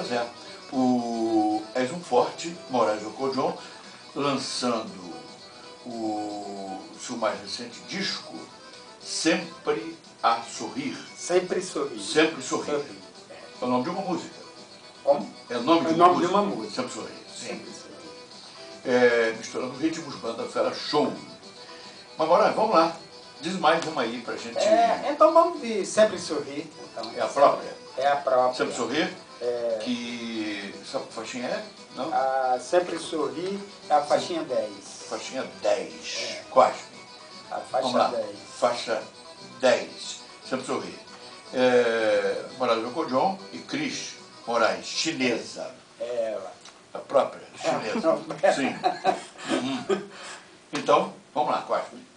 Pois é. O És um Forte, Moraes Ocodion, lançando o seu mais recente disco, Sempre a Sorrir. Sempre Sorrir. Sempre Sorrir. É o nome de uma música. Como? É o nome, de uma música. Sempre Sorrir. Sim. Sempre Sorrir. Misturando ritmos, banda fera, show. Mas Moraes, vamos lá. Diz mais uma aí pra gente. Então vamos de Sempre Sorrir. Então, É a própria? É a própria. Sempre Sorrir? Que essa faixinha é? Não? Sempre Sorrir é a faixinha 10. Faixinha 10. Quase. A faixa Vamos lá. 10. Faixa 10. Sempre Sorrir. Moraes Ocodion e Cris Moraes, chinesa. A própria chinesa. Sim. Então, vamos lá, Quase.